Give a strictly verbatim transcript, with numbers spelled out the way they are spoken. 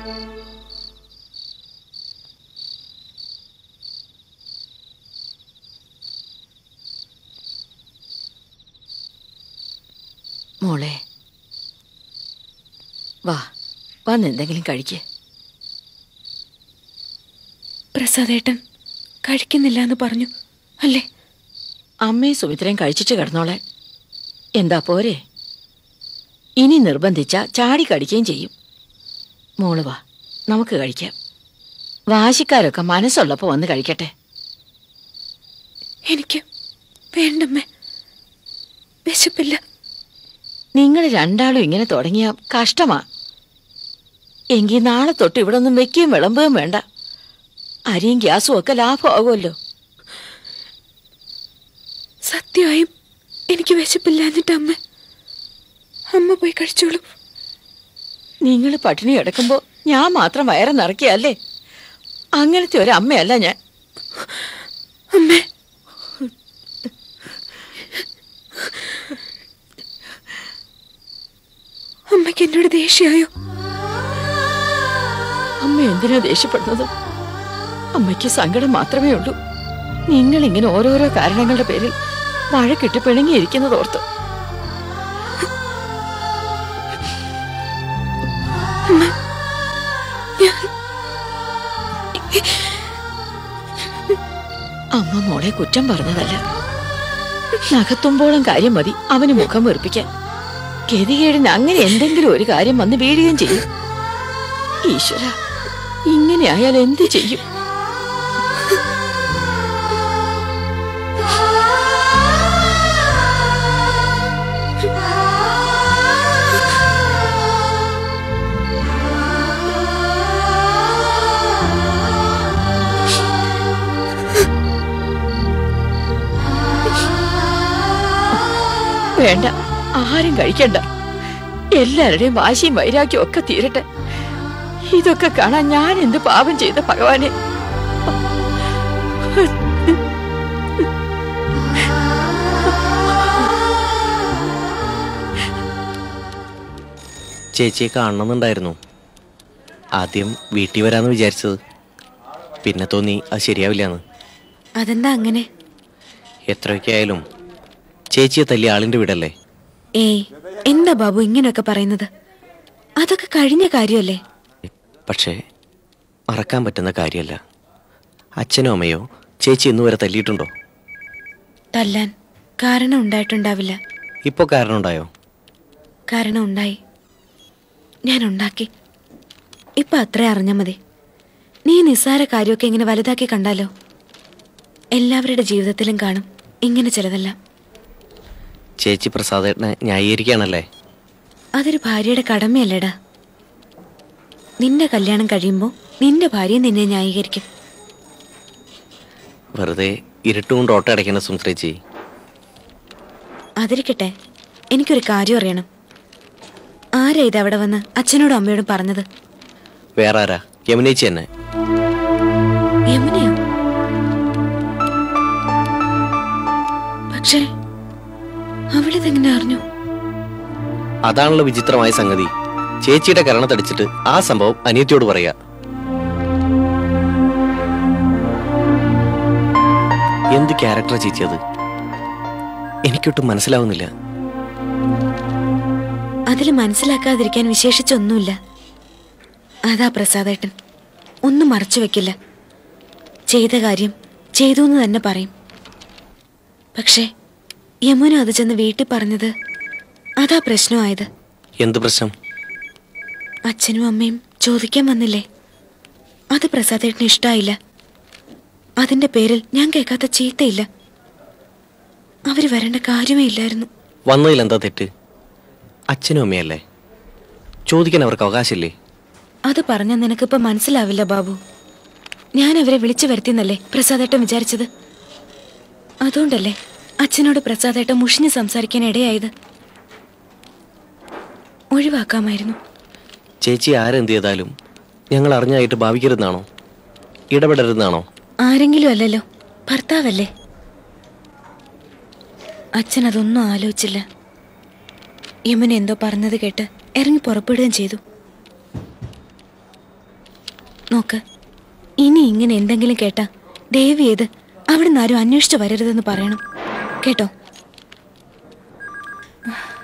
മോളെ വാ, വന്ന് എന്തെങ്കിലും കഴിക്ക്. പ്രസാദേട്ടൻ കഴിക്കുന്നില്ല എന്ന് പറഞ്ഞു അല്ലേ? അമ്മയും സുമിത്രയും കഴിച്ചിട്ട് കിടന്നോളാൻ. എന്താ പോരെ? ഇനി നിർബന്ധിച്ച ചാടി കടിക്കുകയും ചെയ്യും. മോള് വാ, നമുക്ക് കഴിക്കാം. വാശിക്കാരൊക്കെ മനസ്സുള്ളപ്പോൾ വന്ന് കഴിക്കട്ടെ. എനിക്ക് വേണ്ടമ്മേ, വിശപ്പില്ല. നിങ്ങൾ രണ്ടാളും ഇങ്ങനെ തുടങ്ങിയ കഷ്ടമാ. എങ്കിൽ നാളെ തൊട്ട് ഇവിടെ ഒന്നും വെക്കുകയും വിളമ്പുകയും വേണ്ട. അരിയും ഗ്യാസും ഒക്കെ ലാഭമാകുമല്ലോ. സത്യമായും എനിക്ക് വിശപ്പില്ല. എന്നിട്ട് അമ്മ അമ്മ പോയി കഴിച്ചോളൂ. നിങ്ങൾ പട്ടിണി കിടക്കുമ്പോൾ ഞാൻ മാത്രം വയറ് നിറയ്ക്കല്ലേ? അങ്ങനത്തെ ഒരു അമ്മയല്ല ഞാൻ. അമ്മേ, അമ്മയ്ക്ക് എന്നോട് ദേഷ്യായോ? അമ്മ എന്തിനാ ദേഷ്യപ്പെടുന്നത്? അമ്മയ്ക്ക് സങ്കടം മാത്രമേ ഉള്ളൂ. നിങ്ങൾ ഇങ്ങനെ ഓരോരോ കാരണങ്ങളുടെ പേരിൽ വഴക്കിട്ട് പിണങ്ങിയിരിക്കുന്നത് ഓർത്ത്. അമ്മ മോളെ കുറ്റം പറഞ്ഞതല്ല. നഖത്തുമ്പോളം കാര്യം മതി അവന് മുഖം വെറുപ്പിക്കാൻ. ഗതികേടിന് അങ്ങനെ എന്തെങ്കിലും ഒരു കാര്യം വന്ന് വീഴുകയും ചെയ്യും. ഈശ്വര, ഇങ്ങനെ ആയാൽ എന്ത് ചെയ്യും? വേണ്ട, ആരും കഴിക്കണ്ട. എല്ലാവരുടെയും വാശിയും വൈരാഗ്യവും ഒക്കെ തീരട്ടെ. ഇതൊക്കെ കാണാൻ ഞാൻ എന്ത് പാപം ചെയ്ത ഭഗവാനെ. ചേച്ചിയെ കാണണമെന്നുണ്ടായിരുന്നു. ആദ്യം വീട്ടിൽ വരാന്ന് വിചാരിച്ചത്. പിന്നെ തോന്നി അത് ശരിയാവില്ലാന്ന്. അതെന്താ അങ്ങനെ? എത്രയൊക്കെ ആയാലും ചേച്ചിയെ തല്ലിയ ആളിന്റെ വീടല്ലേ. ഏയ്, എന്താ ബാബു ഇങ്ങനെയൊക്കെ പറയുന്നത്? അതൊക്കെ കഴിഞ്ഞ കാര്യമല്ലേ. പക്ഷേ മറക്കാൻ പറ്റുന്ന കാര്യമല്ല. അച്ഛനോ അമ്മയോ ചേച്ചി ഇന്നു വരെ തല്ലിയിട്ടുണ്ടോ? തല്ലാൻ കാരണം ഉണ്ടായിട്ടുണ്ടാവില്ല. ഇപ്പൊ കാരണം ഉണ്ടായോ? കാരണം ഉണ്ടായി. ഞാൻ ഉണ്ടാക്കി. ഇപ്പൊ അത്ര അറിഞ്ഞാൽ മതി. നീ നിസ്സാര കാര്യമൊക്കെ ഇങ്ങനെ വലുതാക്കി കണ്ടാലോ? എല്ലാവരുടെ ജീവിതത്തിലും കാണും ഇങ്ങനെ ചിലതെല്ലാം. ചേച്ചി പ്രസാദേട്ടനെ ന്യായീകരിക്കുകയാണല്ലേ? അതൊരു ഭാര്യയുടെ കടമയല്ലേടാ. നിന്റെ കല്യാണം കഴിയുമ്പോൾ നിന്റെ ഭാര്യ നിന്നെ ന്യായീകരിക്കും. വെറുതെ ഇരുട്ടുകൊണ്ട് ഓട്ട അടയ്ക്കുന്ന സുമിത്രേച്ചി. അതിരിക്കട്ടെ, എനിക്കൊരു കാര്യം അറിയണം. ആരാ ഇത് അവിടെ വന്ന് അച്ഛനോടും അമ്മയോടും പറഞ്ഞത്? വേറെ ആരാ? യമുനേച്ചി തന്നെ. യമുനയോ? പക്ഷേ അവളിതെങ്ങനെ അറിഞ്ഞു? അതാണല്ലോ വിചിത്രമായ സംഗതി. ചേച്ചിയുടെ കരണത്തടിച്ചിട്ട് ആ സംഭവം അനിയത്തിയോട് പറയാ. എന്ത് ക്യാരക്ടറാ ചേച്ചി അത്? എനിക്കൊട്ടും മനസ്സിലാവുന്നില്ല. അതിൽ മനസ്സിലാക്കാതിരിക്കാൻ വിശേഷിച്ചൊന്നുമില്ല. അതാ പ്രസാദേട്ടൻ. ഒന്നും മറച്ചു വെക്കില്ല. ചെയ്ത കാര്യം ചെയ്തു എന്ന് തന്നെ പറയും. പക്ഷേ യമുന അത് ചെന്ന് വീട്ടിൽ പറഞ്ഞത് അതാ പ്രശ്നമായത്. എന്ത് പ്രശ്നം? അച്ഛനും അമ്മയും ചോദിക്കാൻ വന്നില്ലേ? അത് പ്രസാദേട്ടന് ഇഷ്ടായില്ല. അതിന്റെ പേരിൽ ഞാൻ കേൾക്കാത്ത ചീത്തയില്ല. അവര് വരേണ്ട കാര്യമേ ഇല്ലായിരുന്നു. വന്നതിൽ എന്താ തെറ്റ്? അച്ഛനും അമ്മയല്ലേ, ചോദിക്കാൻ അവർക്ക് അവകാശമില്ലേ? അത് പറഞ്ഞാൽ നിനക്കിപ്പോ മനസ്സിലാവില്ല ബാബു. ഞാൻ അവരെ വിളിച്ചു വരുത്തിന്നല്ലേ പ്രസാദേട്ടൻ വിചാരിച്ചത്. അതുകൊണ്ടല്ലേ അച്ഛനോട് പ്രസാദേട്ടൻ മുഷിഞ്ഞ് സംസാരിക്കാൻ ഇടയായത്. ഒഴിവാക്കാമായിരുന്നു. ചേച്ചി ആരെന്ത് ചെയ്താലും ഞങ്ങൾ അറിഞ്ഞായിട്ട് ഭാവിക്കരുതെന്നാണോ? ഇടപെടരുതെന്നാണോ? ആരെങ്കിലും അല്ലല്ലോ, ഭർത്താവല്ലേ. അച്ഛൻ അതൊന്നും ആലോചിച്ചില്ല. യമുന എന്തോ പറഞ്ഞത് കേട്ട് ഇറങ്ങി പുറപ്പെടുകയും ചെയ്തു. നോക്ക്, ഇനി ഇങ്ങനെ എന്തെങ്കിലും കേട്ടാ ദയവ് ചെയ്ത് അവിടെ നിന്ന് ആരും അന്വേഷിച്ചു വരരുതെന്ന് പറയണം കേട്ടോ.